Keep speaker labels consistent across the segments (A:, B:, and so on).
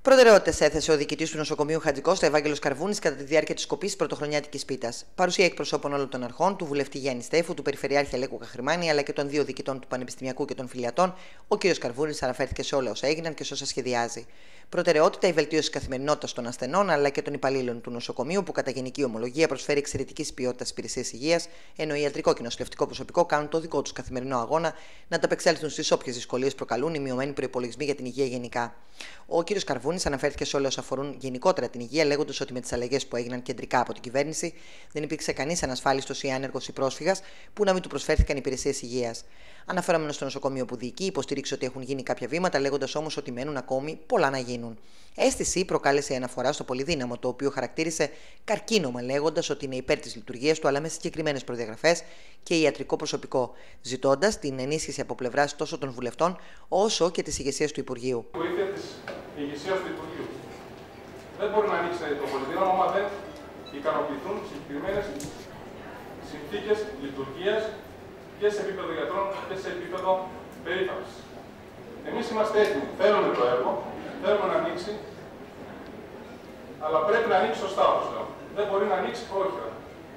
A: Προτεραιότητες έθεσε ο διοικητής του νοσοκομείου Χατζικώστα, Ευάγγελος Καρβούνης, κατά τη διάρκεια της κοπής πρωτοχρονιάτικης πίτας. Παρουσία εκπροσώπων όλων των αρχών, του βουλευτή Γιάννη Στέφου, του Περιφερειάρχη Αλέκου Καχρημάνη, αλλά και των δύο διοικητών του Πανεπιστημιακού και των Φιλιατών, ο κ. Καρβούνης αναφέρθηκε σε όλα όσα έγιναν και σε όσα σχεδιάζει. Προτεραιότητα η βελτίωση της καθημερινότητας των ασθενών αλλά και των υπαλλήλων του νοσοκομείου, που κατά γενική ομολογία προσφέρει εξαιρετικής ποιότητας υπηρεσίες υγείας, ενώ ιατρικό και νοσηλευτικό προσωπικό κάνουν το δικό τους καθημερινό αγώνα να ανταπεξέλθουν στις όποιες δυσκολίες προκαλούν οι μειωμένοι προϋπολογισμοί για την υγεία γενικά. Ο κ. Καρβούνης αναφέρθηκε σε όλα όσα αφορούν γενικότερα την υγεία, λέγοντας ότι με τις αλλαγές που έγιναν κεντρικά από την κυβέρνηση δεν υπήρξε κανείς ανασφάλιστος ή άνεργος ή πρόσφυγας που να μην του προσφέρθηκαν υπηρεσίες υγείας. Αναφερόμενο στο νοσοκομείο που διοικεί, υποστήριξε ότι έχουν γίνει κάποια βήματα, λέγοντας όμως ότι μένουν ακόμη πολλά να γίνουν. Αίσθηση προκάλεσε η αναφορά στο πολυδύναμο, το οποίο χαρακτήρισε καρκίνωμα, λέγοντας ότι είναι υπέρ της λειτουργίας του, αλλά με συγκεκριμένες προδιαγραφές και ιατρικό προσωπικό, ζητώντας την ενίσχυση από πλευράς τόσο των βουλευτών όσο και της ηγεσίας του Υπουργείου.
B: Βοήθεια της ηγεσίας του Υπουργείου. Δεν μπορεί να ανοίξει το πολυδύναμο άμα δεν ικανοποιηθούν συγκεκριμένες συνθήκες λειτουργίας και σε επίπεδο γιατρών και σε επίπεδο περίθαλψης. Εμείς είμαστε έτοιμοι, θέλουμε το έργο, θέλουμε να ανοίξει, αλλά πρέπει να ανοίξει σωστά, όπως λέω. Δεν μπορεί να ανοίξει πρόχειρα.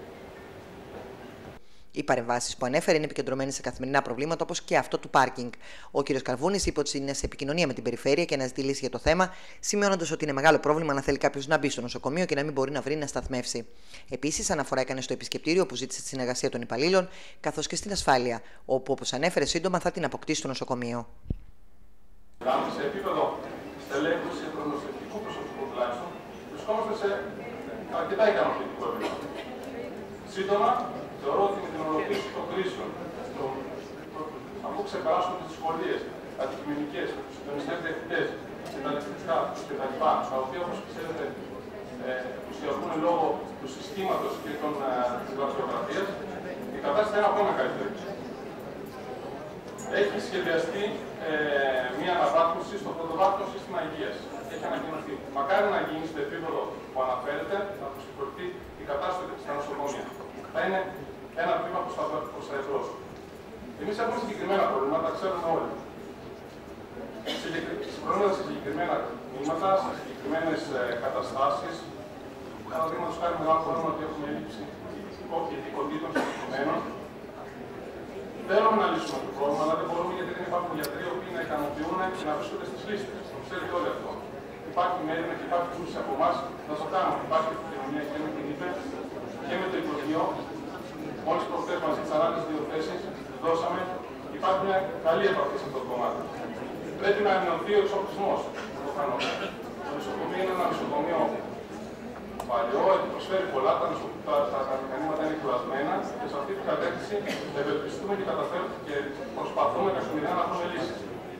A: Οι παρεμβάσεις που ανέφερε είναι επικεντρωμένες σε καθημερινά προβλήματα, όπως και αυτό του πάρκινγκ. Ο κ. Καρβούνης είπε ότι είναι σε επικοινωνία με την περιφέρεια και αναζητεί λύση για το θέμα, σημειώνοντας ότι είναι μεγάλο πρόβλημα να θέλει κάποιος να μπει στο νοσοκομείο και να μην μπορεί να βρει να σταθμεύσει. Επίσης, αναφορά έκανε στο επισκεπτήριο που ζήτησε τη συνεργασία των υπαλλήλων, καθώς και στην ασφάλεια, όπου, όπως ανέφερε, σύντομα θα την αποκτήσει το νοσοκομείο.
B: Σε επίπεδο στελέχους και νοσηλευτικού προσωπικού τουλάχιστον, βρισκόμαστε σε αρκετά ικανοποιητικό επίπεδο. Σύντομα, θεωρώ ότι με την ολοκλήρωση των κρίσεων, αφού ξεπεράσουμε τις δυσκολίες, αντικειμενικές, τους συντονιστές διευθυντές και τα λειτουργικά κτλ., τα οποία, όπως ξέρετε, ουσιαστούν λόγω του συστήματος και της γραφειοκρατίας, η κατάσταση είναι ακόμα καλύτερη. Έχει σχεδιαστεί μια αναβάθμιση στο πρωτοβάθμιο σύστημα υγείας. Έχει ανακοινωθεί. Μακάρι να γίνει στο επίπεδο που αναφέρεται, να προσυφορηθεί η κατάσταση στα νοσοκομεία. Θα είναι ένα βήμα προς τα εμπρός. Εμείς έχουμε συγκεκριμένα προβλήματα, ξέρουμε όλοι. Προβλήματα σε συγκεκριμένα τμήματα, σε συγκεκριμένες καταστάσεις. Παραδείγματος χάρη μεγάλο πρόβλημα ότι έχουμε έλλειψη ειδικοτήτων συγκεκριμένων. Θέλουμε να λύσουμε το πρόβλημα, αλλά δεν μπορούμε γιατί δεν υπάρχουν γιατροί οι οποίοι να ικανοποιούν και να βρίσκονται στις λίστες. Το ξέρετε όλοι αυτό. Υπάρχει μέρημνα και υπάρχει κούρση από εμάς να το κάνουμε. Υπάρχει επικοινωνία και με την ΥΠΕ και με το Υπουργείο. Μόλις προχθές μαζί τις ανάλυσες δύο θέσεις δώσαμε. Υπάρχει μια καλή επαφή σε αυτό το κομμάτι. Πρέπει να ενωθεί ο εξοπλισμός. Το νοσοκομείο είναι ένα νοσοκομείο παλιό, προσφέρει πολλά, τα μηχανήματα είναι κουρασμένα και σε αυτή την κατεύθυνση ευελπιστούμε και καταφέρουμε και προσπαθούμε καθημερινά να βρούμε λύσεις.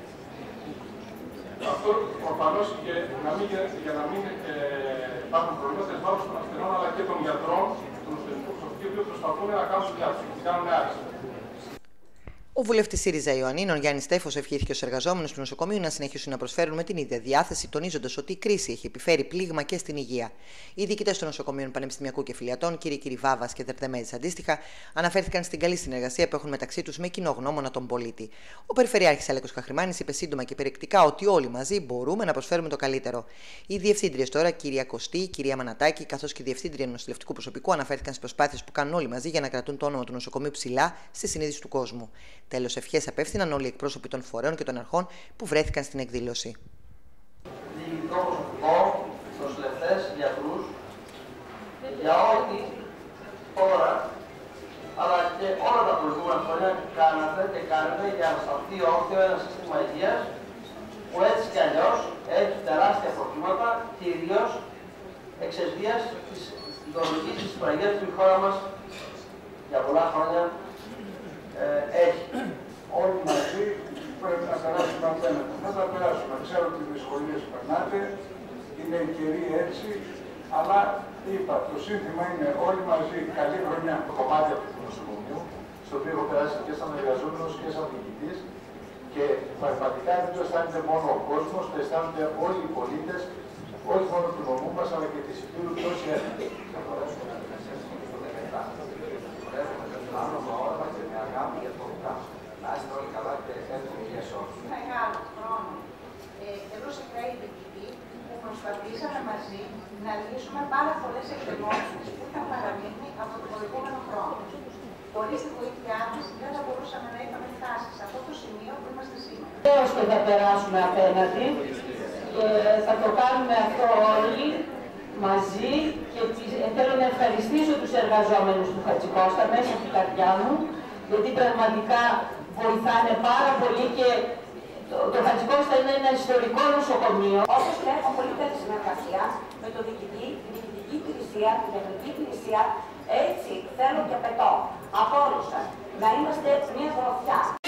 B: Αυτό προφανώς για να μην υπάρχουν προβλήματα εις βάρος των ασθενών αλλά και των γιατρών, των νοσηλευτικών προσωπικών, που προσπαθούν να κάνουν τη δουλειά τους και κάνουν άρχιση.
A: Ο βουλευτής ΣΥΡΙΖΑ Ιωαννίνων Γιάννης Στέφος ευχήθηκε στους εργαζόμενους του νοσοκομείου να συνεχίσουν να προσφέρουν με την ίδια διάθεση, τονίζοντας ότι η κρίση έχει επιφέρει πλήγμα και στην υγεία. Οι διοικητές των νοσοκομείων Πανεπιστημιακού και Φιλιατών, κ. Βάβας και Δερδεμέζης αντίστοιχα, αναφέρθηκαν στην καλή συνεργασία που έχουν μεταξύ τους με κοινό γνώμονα τον πολίτη. Ο Περιφερειάρχης Αλέκος Καχρημάνης είπε σύντομα και περιεκτικά ότι όλοι μαζί μπορούμε να προσφέρουμε το καλύτερο. Οι διευθύντριες τώρα, κ. Κωστή, κ. Μανατάκη, καθώς και η διευθύντρια νοσηλευτικού προσωπικού, αναφέρθηκαν στις προσπάθειες που κάνουν όλοι μαζί για να κρατούν το όνομα του νοσοκομείου ψηλά στη συνείδηση του κόσμου. Τέλος, ευχές απέφθηναν όλοι οι εκπρόσωποι των φορέων και των αρχών που βρέθηκαν στην εκδήλωση.
C: Διοικητικό προσωπικό, νοσηλευτές, γιατρούς, για ό,τι τώρα, αλλά και όλα τα προηγούμενα χρόνια κάνατε και κάνετε για να σταθεί όρθιο ένα σύστημα υγείας που έτσι κι αλλιώς έχει τεράστια προβλήματα, κυρίως εξαιτίας της οικονομικής δυσπραγίας που η χώρα μας για πολλά χρόνια έχει.
D: Όλοι μαζί πρέπει να περάσουμε απέναντι. Θα τα περάσουμε. Ξέρω τις δυσκολίες που περνάτε, είναι η καιρή έτσι, αλλά είπα, το σύνθημα είναι όλοι μαζί, καλή χρονιά.
E: Το κομμάτι από το νοσοκομείο, στο οποίο έχω περάσει και σαν εργαζόμενος και σαν διοικητής, και πραγματικά δεν το αισθάνεται μόνο ο κόσμος, το αισθάνονται όλοι οι πολίτες, όχι μόνο του νομού μας, αλλά και της Υπήρου και όσοι έρχονται. Θα μπορέσουμε να εργαστούμε στο 17. Μπορέσουμε να κάνουμε όραμα και με αγάπη για το ΚΑΠ. Να είστε όλοι καλά και έτοιμοι για σώμα.
F: Μεγάλο χρόνο. Εδώ σε κρατή διοικητή, που προσπαθήσαμε μαζί να λύσουμε πάρα πολλές εκκρεμότητες που είχαν παραμείνει από τον προηγούμενο χρόνο. Χωρίς τη βοήθειά μας δεν θα μπορούσαμε να είχαμε φτάσει σε αυτό το σημείο που είμαστε σήμερα.
G: Βεβαίως και θα περάσουμε απέναντι και θα το κάνουμε αυτό όλοι μαζί και θέλω να ευχαριστήσω τους εργαζόμενους του Χατζικώστα μέσα από την καρδιά μου, γιατί πραγματικά βοηθάνε πάρα πολύ και το Χατζικώστα είναι ένα ιστορικό νοσοκομείο.
F: Όπως και έχω πολύ καλή συνεργασία με το διοικητή, την διοικητική υπηρεσία, την τεχνική υπηρεσία, έτσι θέλω και απαιτώ από όλους σας να είμαστε μια γροθιά.